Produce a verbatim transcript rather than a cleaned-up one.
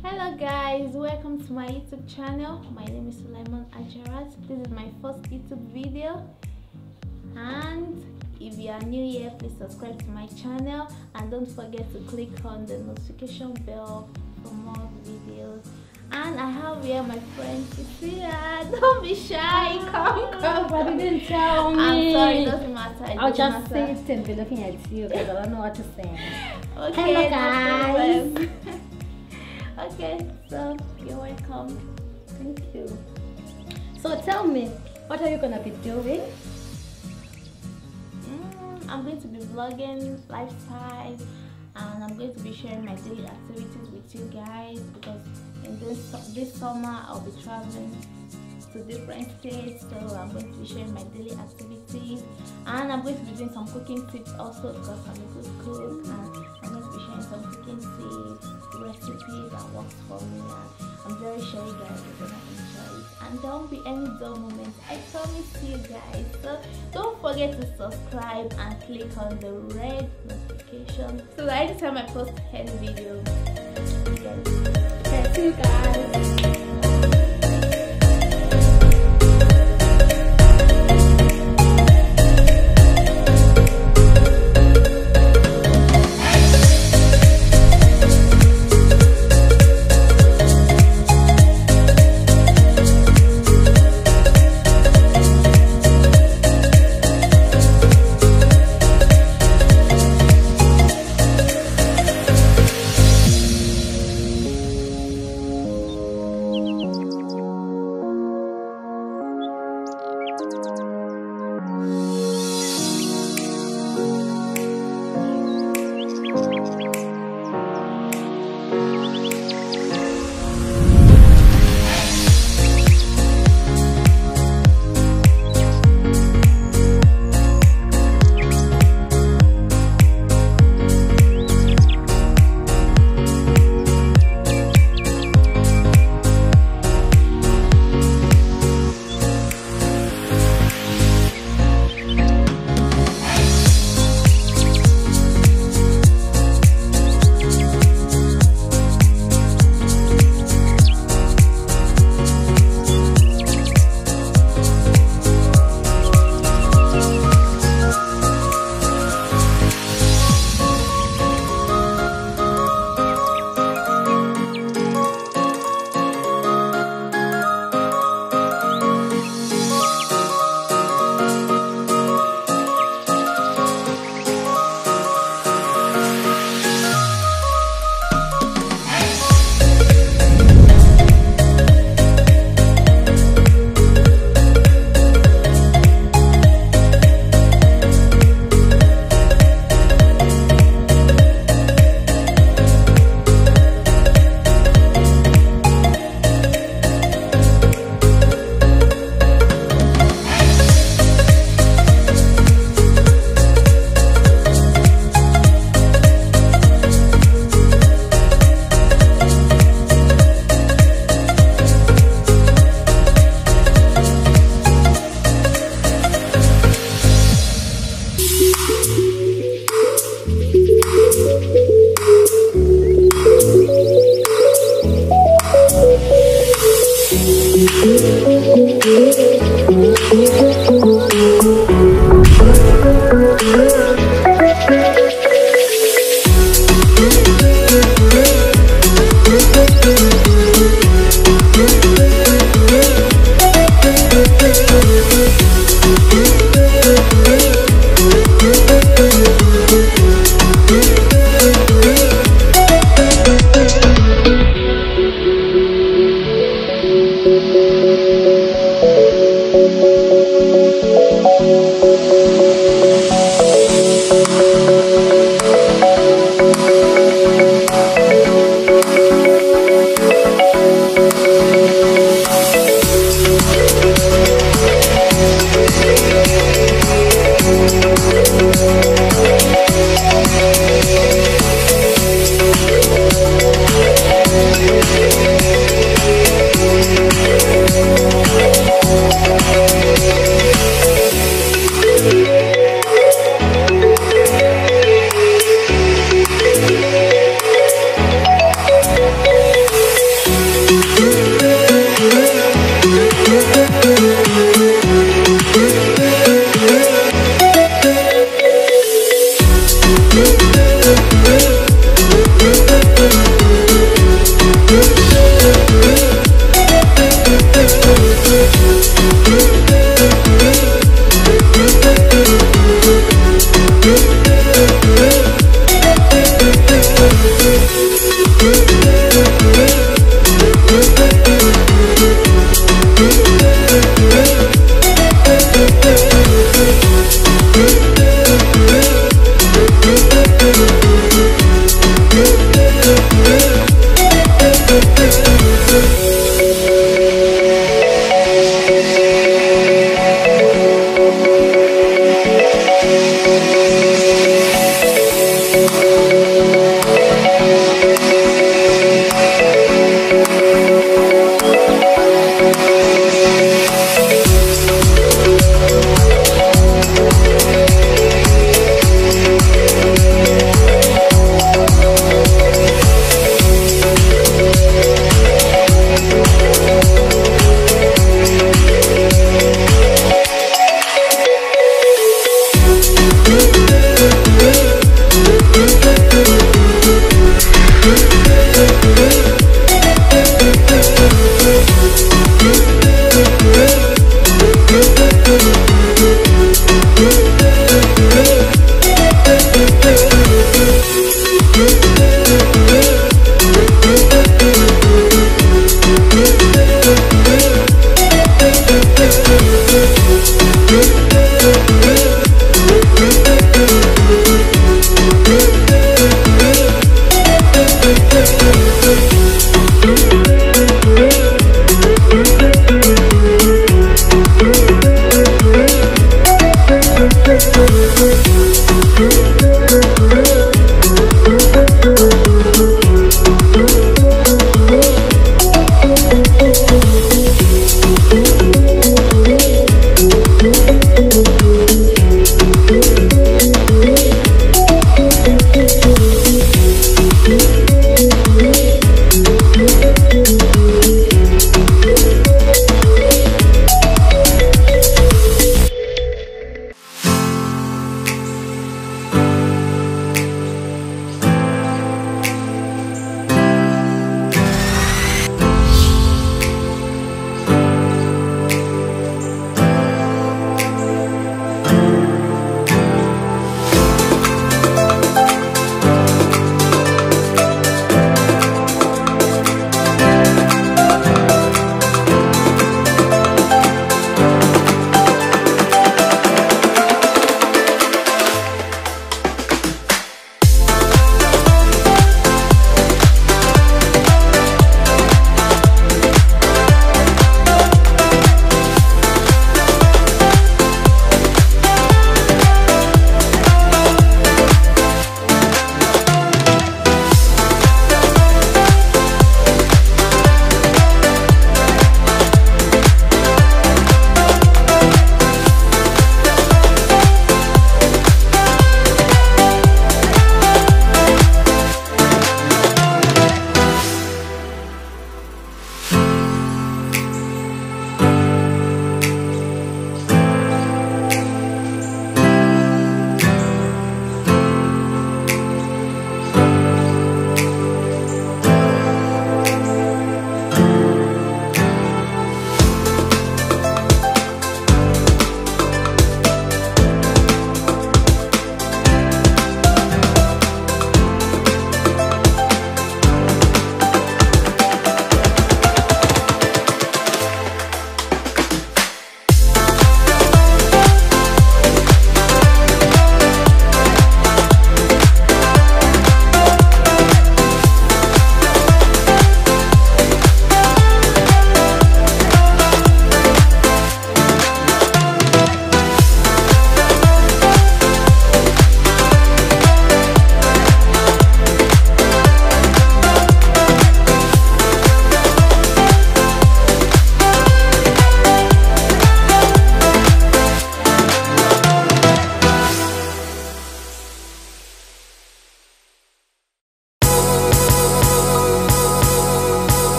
Hello guys, welcome to my YouTube channel. My name is Sulaiman Ajarat. This is my first YouTube video, and if you are new here, please subscribe to my channel and don't forget to click on the notification bell for more videos. And I have here my friend Cecilia. Don't be shy, come come. But you didn't tell me. I'm sorry, it doesn't matter. It I'll doesn't just matter. sit and be looking at you because I don't know what to say. Okay, Hello no guys. problem. Okay, so you're welcome. Thank you. So tell me, what are you gonna be doing? Mm, I'm going to be vlogging lifestyle, and I'm going to be sharing my daily activities with you guys, because in this this summer I'll be traveling to different states, so I'm going to be sharing my daily activities, and I'm going to be doing some cooking tips also, because I'm a good cook, and I'm going to be sharing some cooking tips, recipes that works for me, and I'm very sure you guys are gonna enjoy it, and there won't be any dull moments, I promise you guys. So don't forget to subscribe and click on the red notification so that anytime I post any video, you get it. Okay, see you guys. Thank you.